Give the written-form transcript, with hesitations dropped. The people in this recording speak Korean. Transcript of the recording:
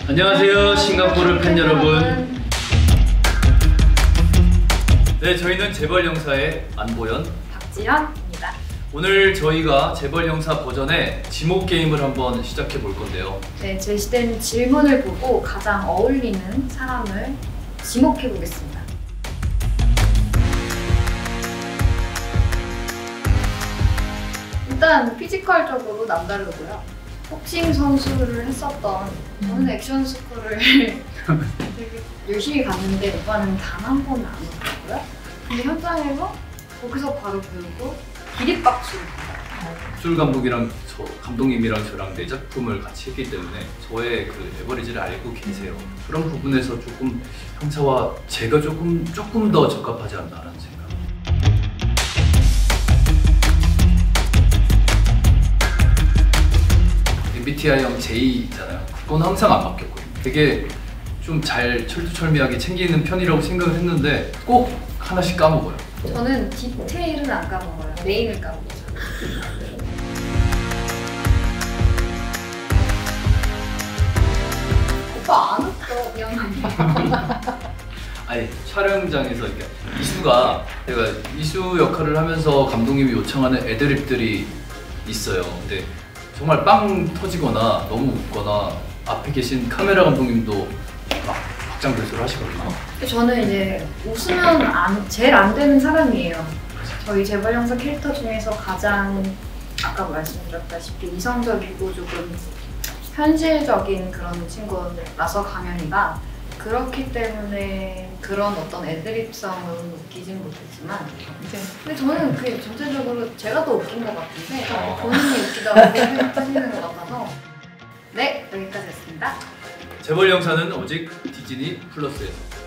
안녕하세요, 싱가포르 팬 여러분. 네, 저희는 재벌 영사의 안보현, 박지현입니다. 오늘 저희가 재벌 영사 버전의 지목 게임을 한번 시작해 볼 건데요. 네, 제시된 질문을 보고 가장 어울리는 사람을 지목해 보겠습니다. 일단 피지컬적으로 남다르고요. 복싱 선수를 했었던 저는 액션 스쿨을 되게 열심히 갔는데 오빠는 단 한 번은 안 오더라고요. 근데 현장에서 거기서 바로 배우고 기립박수. 술 감독님이랑 저랑 네 작품을 같이 했기 때문에 저의 그 에버리지를 알고 계세요. 그런 부분에서 조금 형사와 제가 조금 더 적합하지 않나라는 생각. MBTI형 J잖아요. 그건 항상 안 바뀌었거든요. 되게 좀 잘 철두철미하게 챙기는 편이라고 생각을 했는데 꼭 하나씩 까먹어요. 저는 디테일은 안 까먹어요. 메인을 까먹어요. 오빠 안 웃겨, 미안해. 아니, 촬영장에서 이렇게 제가 이수 역할을 하면서 감독님이 요청하는 애드립들이 있어요. 근데 정말 빵 터지거나 너무 웃거나 앞에 계신 카메라 감독님도 막 박장대소를 하시거든요. 저는 이제 웃으면 제일 안 되는 사람이에요. 저희 재벌 영사 캐릭터 중에서 가장 아까 말씀드렸다시피 이성적이고 조금 현실적인 그런 친구라서 강현이가 그렇기 때문에 그런 어떤 애드립성은 웃기진 못했지만 근데 저는 그게 전체적으로 제가 더 웃긴 것 같은데 본인이 웃기다고 생각하시는 것 같아서 네, 여기까지 했습니다. 재벌 영사는 오직 디즈니 플러스에서.